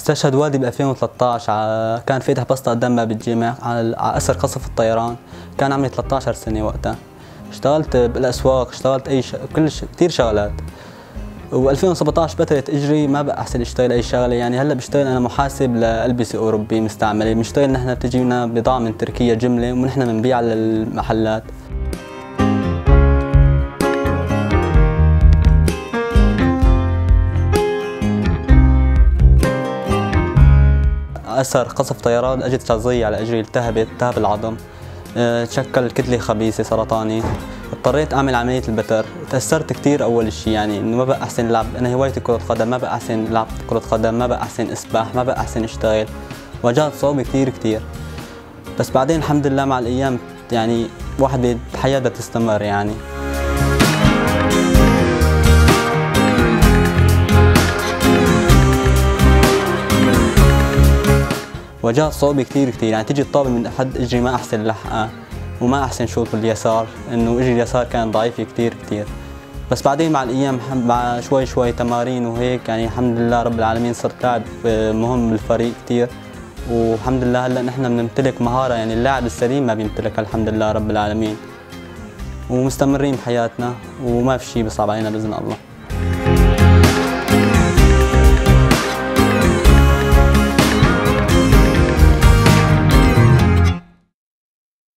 استشهد والدي ب 2013. كان فاتح بسطة قدام باب الجامع على أثر قصف الطيران. كان عمري 13 سنة وقتها. اشتغلت بالأسواق، اشتغلت كثير شغلات. و2017 بترت اجري، ما بقى احسن اشتغل اي شغله. يعني هلا بشتغل انا محاسب لألبسة اوروبي مستعمله. بنشتغل نحن بتجينا بضاعه من تركيا جمله ونحن بنبيعها للمحلات. اثر قصف طيران اجت شظيه على اجري، التهب العظم، تشكل كتله خبيثه سرطاني. اضطريت اعمل عمليه البتر. تاثرت كثير اول شيء، يعني انه ما بقى احسن العب. انا هوايتي كره قدم، ما بقى احسن العب كره قدم، ما بقى احسن اسبح، ما بقى احسن اشتغل. واجهت صعوبه كثير. بس بعدين الحمد لله مع الايام يعني واحد الحياه بدها تستمر يعني. واجهت صعوبة كثير يعني تيجي الطابة من حد اجري ما احسن لحقها وما احسن شوط باليسار، انه اجري اليسار كان ضعيف كثير. بس بعدين مع الايام مع شوي تمارين وهيك يعني الحمد لله رب العالمين صرت لاعب مهم بالفريق كثير. والحمد لله هلا نحن بنمتلك مهارة، يعني اللاعب السليم ما بيمتلكها الحمد لله رب العالمين. ومستمرين بحياتنا وما في شيء بصعب علينا باذن الله.